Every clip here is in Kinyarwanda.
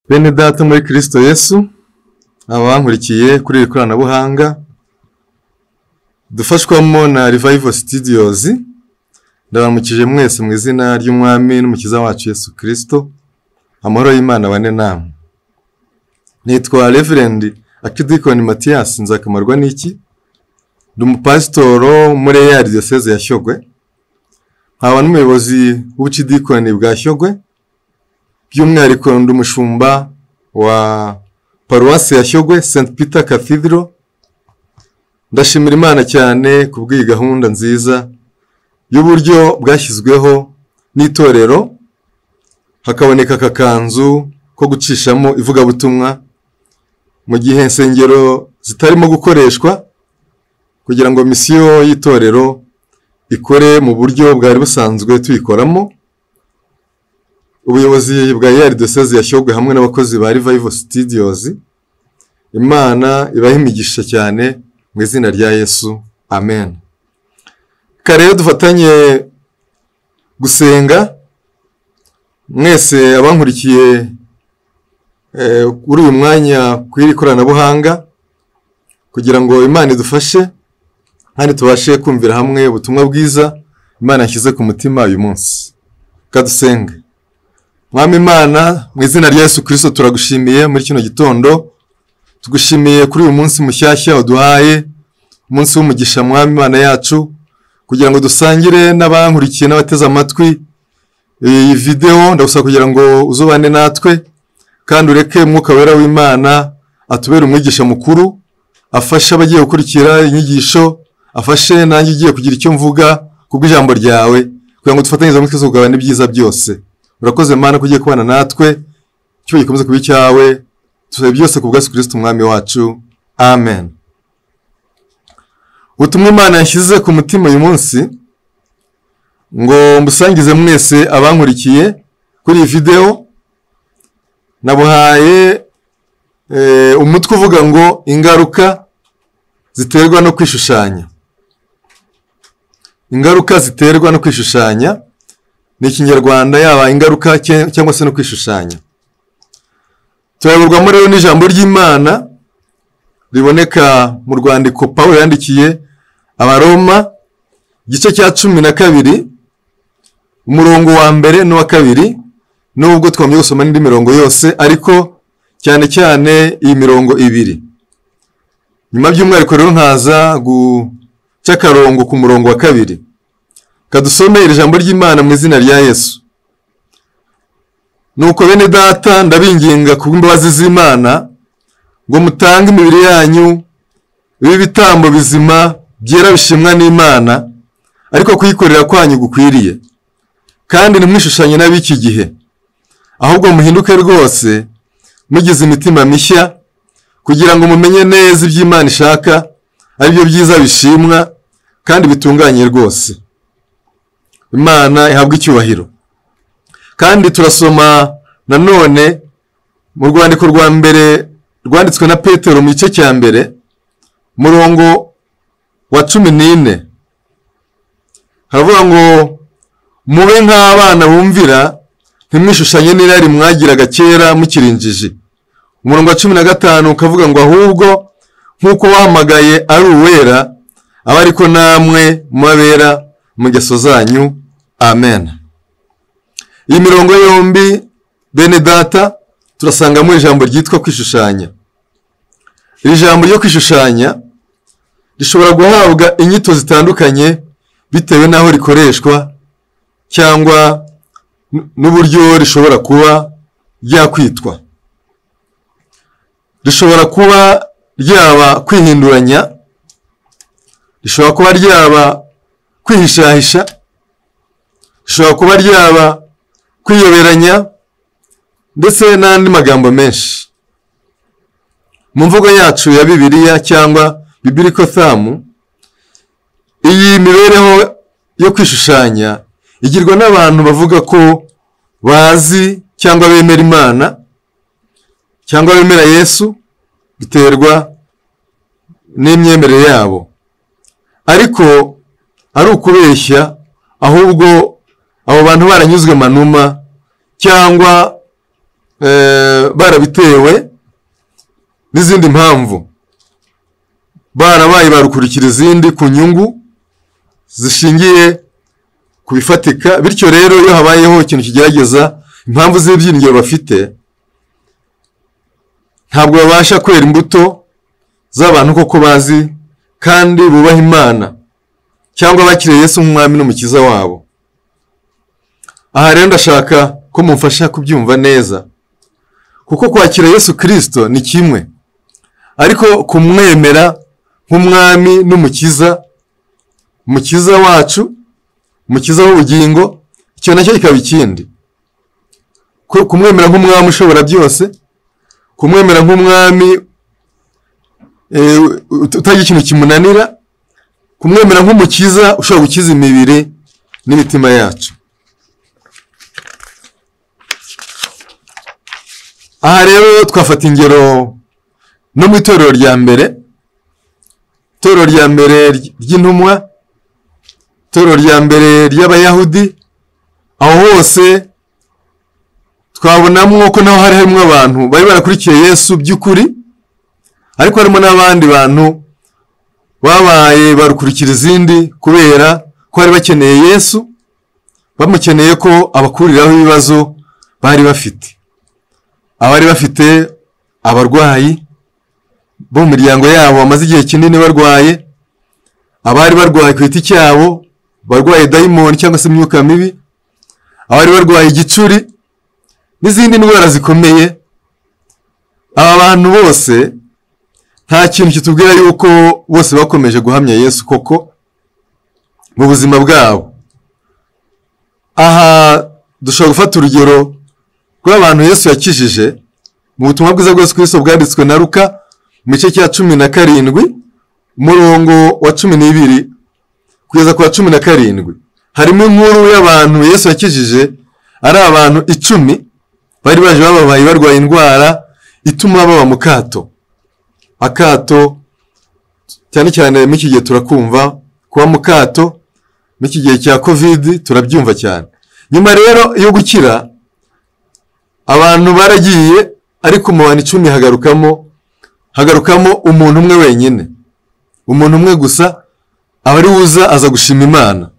Bene data muri Kristo Yesu, abankurikiye kuri iri koranabuhanga dufashwamo na Revival Studios, ndabamukije mwese mu izina ry'Umwami n'Umukiza wacu Yesu Kristo. Amahoro y'Imana bane namwe. Nitwa Reverend Akidikoni Mathias Nzakamarwa n'iki, ndi umupasitoro muri Diocese ya Shyogwe, nkaba n'umuyobozi w'ubukidikoni bwa Shyogwe, by'umwihariko ndi umushumba wa paruwasi ya Shyogwe St Peter Cathedral. Ndashimira Imana cyane kubw'iyi gahunda nziza y'uburyo bwashyizweho n'itorero, hakaboneka akakanzu ko gucishamo ivugabutumwa mu gihe insengero zitarimo gukoreshwa, kugira ngo misiyo y'itorero ikore mu buryo bwari busanzwe tuyikoramo. Ubuyobozi bwa Diocese ya Shyogwe hamwe n'abakozi ba Revival Studios, Imana ibahe imigisha cyane mu izina rya Yesu, amen. Rero dufatanye gusenga mwese abankurikiye kuri uyu mwanya kw'iri koranabuhanga, kugira ngo Imana idufashe kandi tubashe kumvira hamwe ubutumwa bwiza Imana yashyize ku mutima uyu munsi. Kadusenge. Mwami Imana, mu izina rya Yesu Kristo turagushimiye muri kino gitondo, tugushimiye kuri uyu munsi mushyashya uduhaye, umunsi w'umugisha Mwami Imana yacu, kugira ngo dusangire n'abankurikiye n'abateze amatwi iyi video. Ndagusaba kugira ngo uzubane natwe kandi ureke Mwuka Wera w'Imana atubere umwigisha mukuru, afashe abagiye gukurikira inyigisho, afashe nanjye ugiye kugira icyo mvuga kubw'ijambo ryawe, kugira ngo dufatanyirize muri Kristo kugabana ibyiza byose. Urakoze Mana kugiye kubana natwe, cyo gikomeze kuba icyawe, tusabe byose kubwa Yesu Kristo umwami wacu, amen. Ubutumwa Imana yashyize ku mutima uyu munsi ngo mbusangize mwese abankurikiye kuri iyi video, nabuhaye umutwe uvuga ngo ingaruka ziterwa no kwishushanya. Ingaruka ziterwa no kwishushanya ni Ikinyarwanda, yaba ingaruka cyangwa se no kwishushanya. Turayoborwamo rero n'ijambo ry'Imana riboneka mu rwandiko Pawulo yandikiye Abaroma, igice cya 12, umurongo wa mbere n'uwa kabiri, nubwo twamye gusoma n'indi mirongo yose, ariko cyane cyane iyi mirongo ibiri. Nyuma by'umwihariko rero nkaza guca akarongo ku murongo wa kabiri. Kadusome iri jambo ry'Imana mu izina rya Yesu. Nuko bene data, ndabinginga kubw'imbabazi z'Imana ngo mutange imibiri yanyu ibi bitambo bizima byera bishimwa n'Imana, ariko kuyikorera kwanyu gukwiriye. Kandi ntimwishushanye n'ab'iki gihe, ahubwo muhinduke rwose mugize imitima mishya, kugira ngo mumenye neza ibyo Imana ishaka, ari byo byiza bishimwa kandi bitunganye rwose. Imana ihabwe icyubahiro. Kandi turasoma nanone mu rwandiko rwa mbere rwanditswe na Petero mu gice cya mbere, murongo wa 14, haravuga ngo mube nk'abana bumvira, ntimwishushanye n'irari mwagiraga kera mukiri injiji. Umurongo wa 15 ukavuga ngo ahubwo nk'uko wahamagaye ari uwera, aba ariko namwe mubabera mu ngeso zanyu, amen. Iyi mirongo yombi bene data turasangamo ijambo ryitwa kwishushanya. Iri jambo ryo kwishushanya rishobora guhabwa inyito zitandukanye bitewe n'aho rikoreshwa cyangwa n'uburyo rishobora kuba ryakwitwa. Rishobora kuba ryaba kwihinduranya, rishobora kuba ryaba kwihishahisha, rishobora kuba ryaba kwiyoberanya, ndetse n'andi magambo menshi. Mu mvugo yacu ya Bibiliya cyangwa Biblical Theme, iyi mibereho yo kwishushanya igirwa n'abantu bavuga ko bazi cyangwa bemera Imana cyangwa bemera Yesu, biterwa n'imyemerere yabo. Ariko ari ukubeshya, ahubwo abo bantu baranyuzwe manuma cyangwa barabitewe n'izindi mpamvu, barabaye barukurikira izindi ku nyungu zishingiye ku bifatika. Bityo rero iyo habayeho ikintu kigerageza impamvu z'ibyiringiro bafite, ntabwo babasha kwera imbuto z'abantu koko bazi kandi bubaha Imana cyangwa bakiriye Yesu nk'umwami n'umukiza wabo. Aha rero ndashaka ko mumfasha kubyumva neza, kuko kwakira Yesu Kristo ni kimwe, ariko kumwemera nk'umwami n'umukiza, umukiza wacu, umukiza w'ubugingo, icyo nacyo kikaba ikindi. Kumwemera nk'umwami ushobora byose, kumwemera nk'umwami utagira ikintu kimunanira, kumwemera nk'umukiza ushobora gukiza imibiri n'imitima yacu. Aha rero twafata ingero no mu itorero rya mbere, itorero rya mbere ry'intumwa, itorero rya mbere ry'Abayahudi. Aho hose twabonamo ko naho hari harimo abantu bari barakurikiye Yesu by'ukuri, ariko harimo n'abandi bantu babaye barukurikira izindi kubera ko bari bakeneye Yesu, bamukeneye ko abakuriraho ibibazo bari bafite. Abari bafite abarwayi bo mu miryango yabo bamaze igihe kinini barwaye, abari barwaye ku giti cyabo, barwaye dayimoni cyangwa se imyuka mibi, abari barwaye igicuri n'izindi ndwara zikomeye. Aba bantu bose nta kintu kitubwira yuko bose bakomeje guhamya Yesu koko mu buzima bwabo. Aha dushobora gufata urugero rw'abantu Yesu yakijije mu butumwa bwiza bwa Yesu Kristo bwanditswe na Luka mu gice cya 17 umurongo wa 12 kugeza ku wa 17. Harimo inkuru y'abantu Yesu yakijije, ari abantu 10 bari baje bababaye barwaye indwara ituma baba mu kato. Akato cyane cyane mu iki gihe turakumva kuba mu kato, mu iki gihe cya COVID turabyumva cyane. Nyuma rero yo gukira abantu baragiye, ariko mu bantu 10 hagarukamo umuntu umwe wenyine, umuntu umwe gusa, abari uza aza gushima Imana.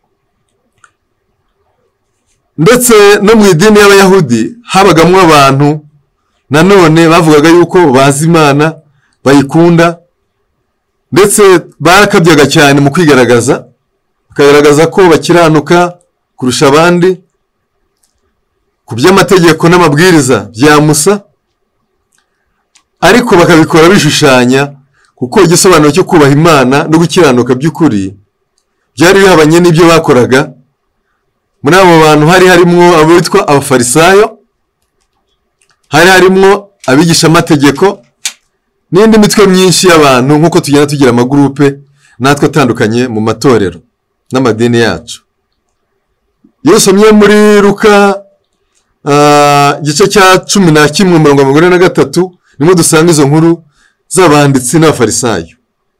Ndetse no mu idini y'Abayahudi habagamo abantu nanone bavugaga yuko bazi Imana, bayikunda, ndetse barakabyaga cyane mu kwigaragaza, bakagaragaza ko bakiranuka kurusha abandi ku by'amategeko n'amabwiriza bya Musa, ariko bakabikora bishushanya, kuko igisobanuro cyo kubaha Imana no gukiranuka by'ukuri byari bihabanye n'ibyo bakoraga. Muri abo bantu hari harimo abo bitwa abafarisayo, hari harimo abigisha amategeko n'indi mitwe myinshi y'abantu, nk'uko tugenda tugira amagurupe natwe atandukanye mu matorero n'amadini yacu. Iyo usomye muri Luka igice cya 11:43 nimwe dusanga izo nkuru z'abanditsi n'abafarisayo.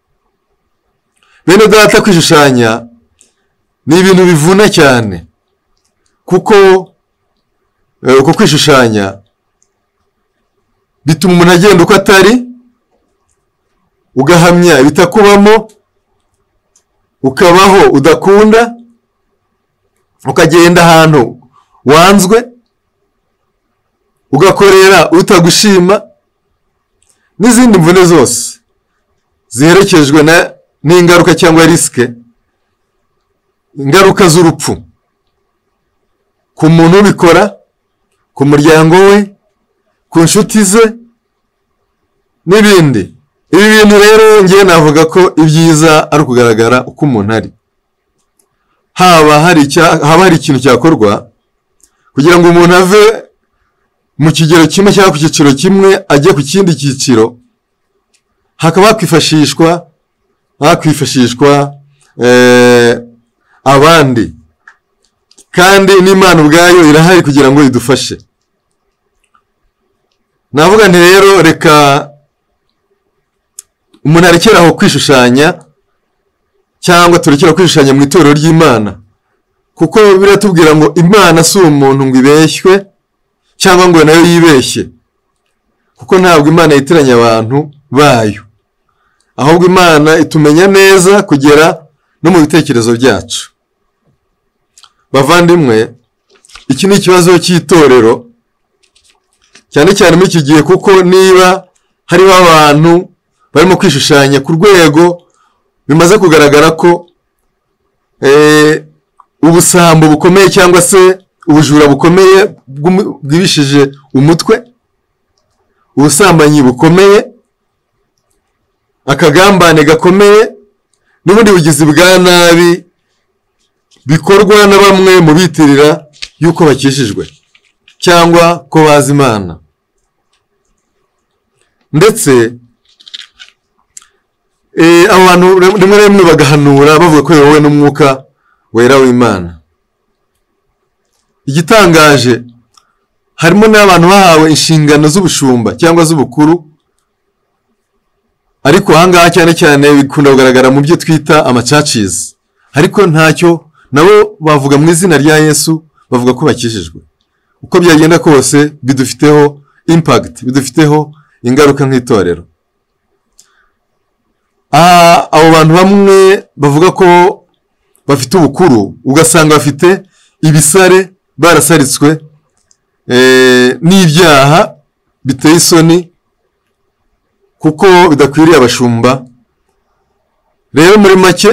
Bene data, kwishushanya ni ibintu bivuna cyane, kuko uko kwishushanya bituma umuntu agenda uko atari, ugahamya ibitakubamo, ukabaho udakunda, ukagenda ahantu wanzwe, ugakorera utagushima, n'izindi mvune zose ziherekejwe n'ingaruka cyangwa risike, ingaruka z'urupfu ku muntu ubikora, ku muryango we, ku nshuti ze n'ibindi. Ibi bintu rero ngiye navuga ko ibyiza ari ukugaragara uko umuntu ari. Haba hari ikintu cyakorwa kugira ngo umuntu ave mu kigero kimwe cyangwa ku cyiciro kimwe ajye ku kindi cyiciro, hakaba hakwifashishwa abandi, kandi n'Imana ubwayo irahari kugira ngo idufashe. Navuga nti rero reka umuntu arekeraho kwishushanya, cyangwa turekera kwishushanya mu itorero ry'Imana, kuko biratubwira ngo Imana si umuntu ngo ibeshywe cyangwa ngo nayo yibeshye, kuko ntabwo Imana yitiranya abantu bayo, ahubwo Imana itumenya neza kugera no mu bitekerezo byacu. Bavandimwe, iki ni ikibazo cy'itorero cyane cyane muri iki gihe, kuko niba hariho abantu barimo kwishushanya ku rwego bimaze kugaragara ko ubusambo bukomeye cyangwa se ubujura bukomeye bwibishije umutwe, ubusambanyi bukomeye, akagambane gakomeye, n'ubundi bugizi bwa nabi bikorwa na bamwe mu bitirira yuko bakijijwe cyangwa ko bazi Imana. Ndetse abo bantu rimwe na rimwe bagahanura bavuga ko yowe n'umwuka wera w'Imana. Igitangaje, harimo n'abantu bahawe inshingano z'ubushumba cyangwa z'ubukuru, ariko ahangaha cyane cyane bikunda kugaragara mu byo twita amacacizi, ariko ntacyo nabo bavuga mu izina rya Yesu, bavuga ko bakijijwe. Uko byagenda kose bidufiteho impact, bidufiteho ingaruka nk'itorero. Abo bantu bamwe bavuga ko bafite ubukuru, ugasanga bafite ibisare, barasaritswe n'ibyaha biteye isoni, kuko bidakwiriye abashumba. Rero muri make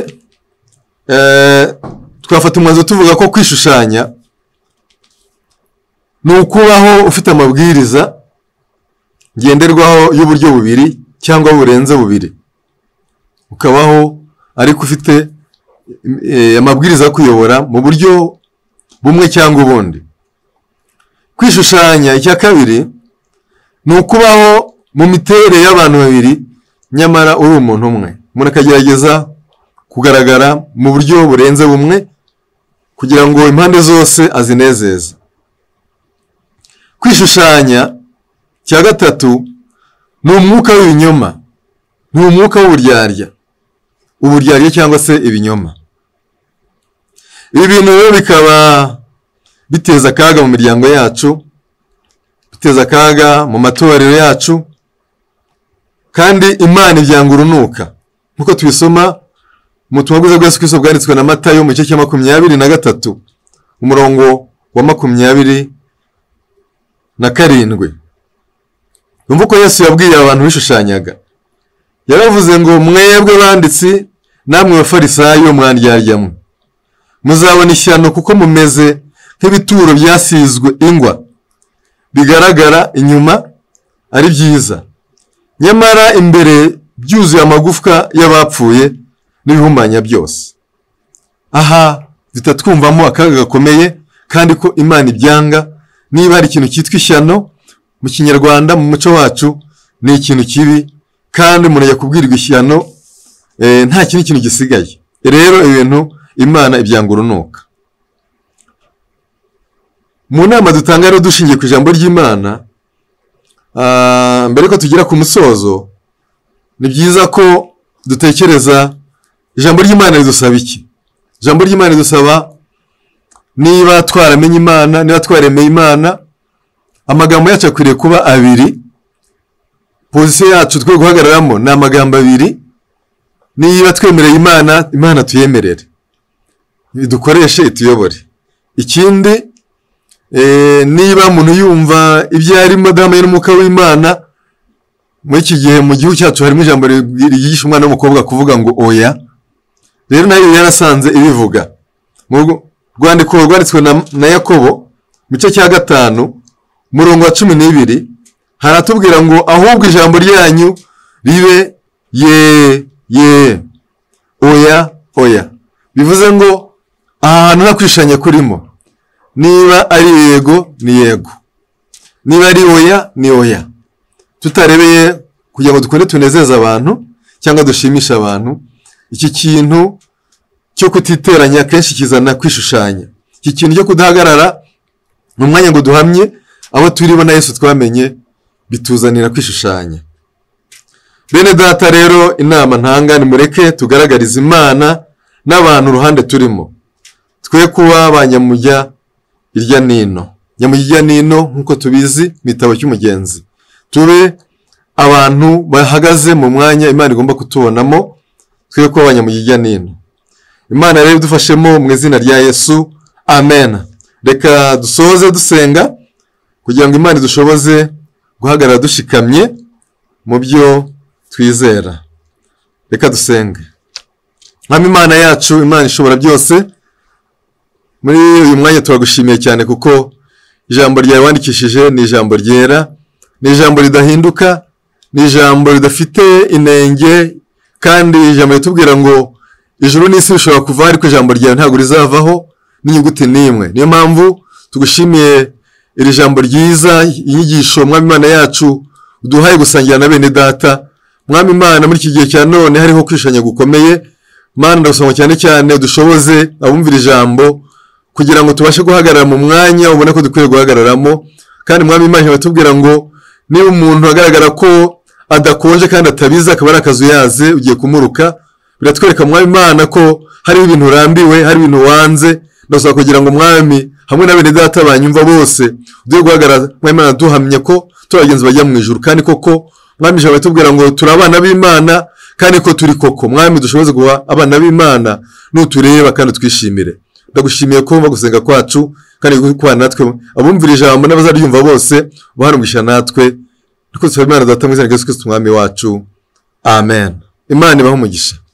twafata umwanzuro tuvuga ko kwishushanya ni ukubaho ufite amabwiriza ngenderwaho y'uburyo bubiri cyangwa burenze bubiri, ukabaho ariko ufite amabwiriza yo kuyobora mu buryo bumwe cyangwa ubundi. Kwishushanya icya kabiri ni ukubaho mu miterere y'abantu babiri nyamara uri umuntu umwe, umuntu akagerageza kugaragara mu buryo burenze bumwe kugira ngo impande zose azinezeze. Kwishushanya cya gatatu ni umwuka w'ibinyoma, ni umwuka w'uburyarya cyangwa se ibinyoma. Ibi bintu rero bikaba biteza akaga mu miryango yacu, biteza akaga mu matorero yacu, kandi Imana ibyanga urunuka, nk'uko tubisoma mu butumwa bwiza bwa Yesu Kristo bwanditswe na Matayo mu gice cya 23 umurongo wa 27. Numva ko Yesu yabwiye abantu bishushanyaga, yaravuze ngo mwebwe banditsi namwe bafarisayo mwandyaryamu, muzabona ishyano kuko mumeze nk'ibituro byasizwe ingwa, bigaragara inyuma ari byiza, nyamara imbere byuzuye amagufwa y'abapfuye n'ibihumanya byose. Aha bitatwumvamo akaga gakomeye, kandi ko Imana ibyanga. Niba hari ikintu cyitwa ishyano mu Kinyarwanda, mu muco wacu, ni ikintu kibi, kandi umuntu ajya kubwirwa ishyano nta kindi kintu gisigaye. Rero ibintu Imana ibyanga urunuka. Mu nama dutanga rero dushingiye ku ijambo ry'Imana, mbere ko tugera ku musozo, ni byiza ko dutekereza ijambo ry'Imana ridusaba iki. Ijambo ry'Imana ridusaba, niba twaramenye Imana, niba twaremeye Imana, amagambo yacu akwiriye kuba abiri. Pozisiyo yacu twe guhagararamo ni amagambo abiri. Niba twemereye Imana, Imana tuyemerere, dukoreshe ituyobore. Ikindi, niba umuntu yumva ibyo arimo adahamaye n'umwuka w'Imana, muri iki gihe mu gihugu cyacu harimo ijambo ryigisha umwana w'umukobwa kuvuga ngo oya. Rero nayo yarasanze ibivuga mu rwandiko rwanditswe na Yakobo mu gice cya 5 umurongo wa 12, haratubwira ngo ahubwo ijambo ryanyu ribe ye, oya, oya. Bivuze ngo ahantu nta kwishanya kurimo. Niba ari yego ni yego, niba ari oya ni oya, tutarebeye kugira ngo dukunde tunezeza abantu cyangwa dushimisha abantu. Iki kintu cyo kutiteranya kenshi kizana kwishushanya. Iki kintu cyo kudahagarara mu mwanya ngo duhamye abo turibo na Yesu twamenye, bituzanira kwishushanya. Bene data, rero inama ntanga ni mureke tugaragariza Imana n'abantu uruhande turimo, twe kuba abanyamujya irya nino. nyamujya nino nk'uko tubizi mu gitabo cy'umugenzi, tube abantu bahagaze mu mwanya Imana igomba kutubonamo, twe ko abanyamujya nino. Imana rero idufashemo mu izina rya Yesu, amen. Reka dusoze dusenga kugira ngo Imana idushoboze guhagarara dushikamye mu byo twizera. Reka dusenge. Mwami Imana yacu, Imana ishobora byose, muri uyu mwanya turagushimiye cyane kuko ijambo ryawe wandikishije ni ijambo ryera, ni ijambo ridahinduka, ni ijambo ridafite inenge, kandi ijambo ritubwira ngo ijuru n'isi bishobora kuva ariko ijambo ryawe ntabwo rizavaho n'inyuguti n'imwe. Niyo mpamvu tugushimiye iri jambo ryiza, inyigisho Mwami Imana yacu uduhaye gusangira na bene data. Mwami Imana, muri iki gihe cya none hariho kwishanya gukomeye, Mana ndagusaba cyane cyane dushoboze abumvira ijambo kugira ngo tubashe guhagarara mu mwanya ubona ko dukwiye guhagararamo. Kandi Mwami Imana batubwira ngo niba umuntu agaragara ko adakonje kandi atabiza akaba ari akazuyaze ugiye kumuruka, biratwereka Mwami Imana ko hari ibintu urambiwe, hari ibintu wanze. Ndasaba kugira ngo Mwami hamwe na bene data banyumva bose ugiye guhagarara Mwami Imana duhamye ko turagenzi bajya mu ijuru, kandi koko Mwami ijambo batubwira ngo turi abana b'Imana, kandi ko turi koko. Mwami dushoboze guha abana b'Imana nutureba kandi twishimire. Ndagushimiye ko bagusenga kwacu kandi kwa natwe abumvira ijambo n'abazaryumva bose bahanugisha natwe. Niko dusaba Imana data mu izina rya Yesu Kristo Umwami wacu, amen. Imana ibahe umugisha.